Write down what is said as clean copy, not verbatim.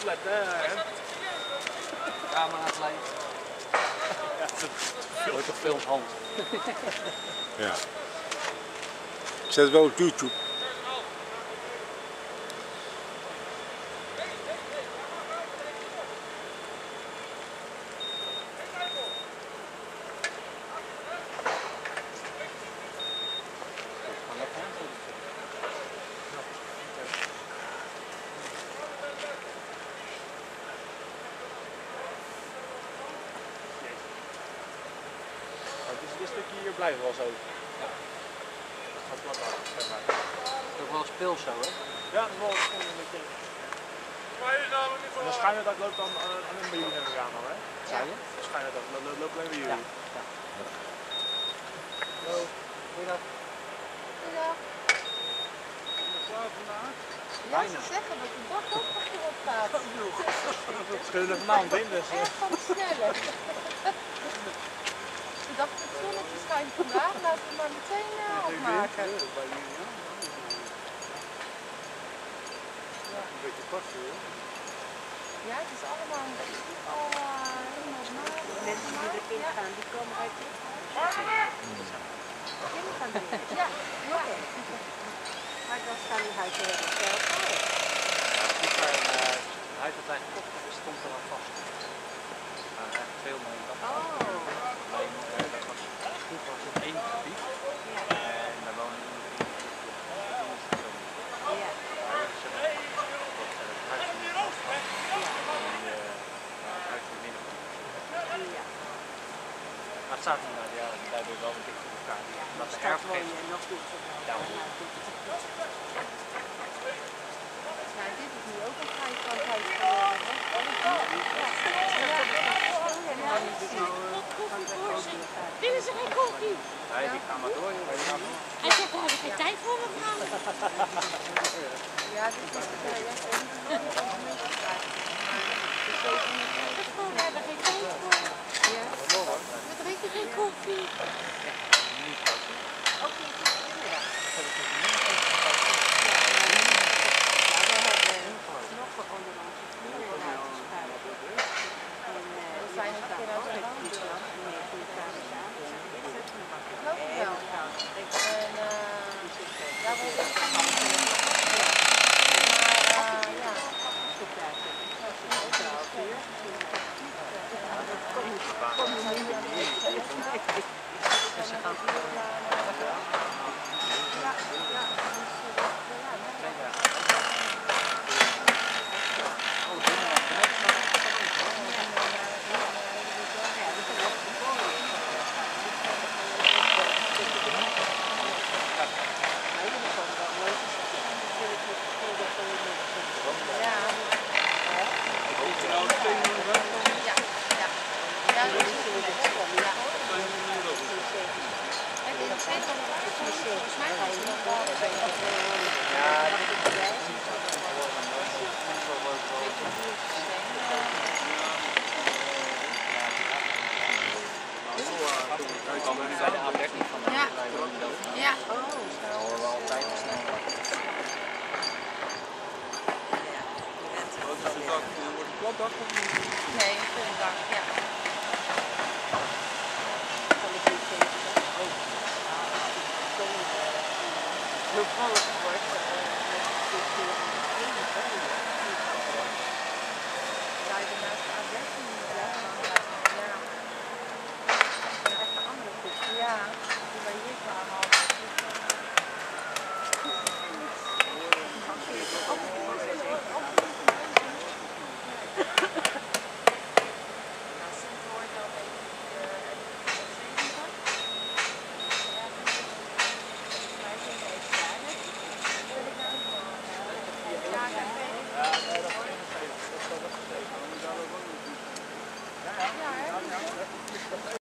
opletten, hè? Camera gelijk. Ja, dat wordt toch filmhand. Ja. Ik zet het wel op YouTube. Dit stukje hier blijft wel zo. Ja. Dat gaat plat aan, zeg maar. Dat is ook wel speel zo, hè? Ja, dat is wel een beetje. En waarschijnlijk dat loopt dan alleen bij jullie neem ik aan dan, hè? Zei je? Waarschijnlijk dat loopt alleen bij jullie. Ja. Hallo, goeiedag. Goedendag. Klaar vandaag? Ja, ze zeggen dat de dag ook nog erop gaat. Dat schudden er vanavond in, dus. Erg van de snelle. Ik dacht, het zonnetje schijnt vandaag, laten we maar meteen opmaken. Ja, een beetje passen hoor. Ja, het is allemaal al helemaal maat. Mensen die erin gaan, die komen uit dit Jullie gaan doen. Ja, oké. maar dan staan die huizen helemaal zelf. Hij heeft het eigenlijk gekocht en stond er al vast. Maar eigenlijk veel meer dan dat. Oh. Alleen, dat was, vroeger was het één gebied. En daar wonen nu Ja. Ja. Maar het staat nu nou, ja, daardoor wel een beetje voor elkaar. Dat de Straks woon erfgeest. je nog niet zo Ja. Ja, dit is nu ook een vrijstandhuis geworden. Dit is geen koffie. Nee, die gaan maar door. Joh. Die gaan door. Hij zegt, daar heb ik geen tijd voor, mevrouw. Ja, dit is Mevrouw, we hebben geen tijd voor. Ja. We drinken geen koffie. Ja. Nee, een gronddak, ja. Mevrouw,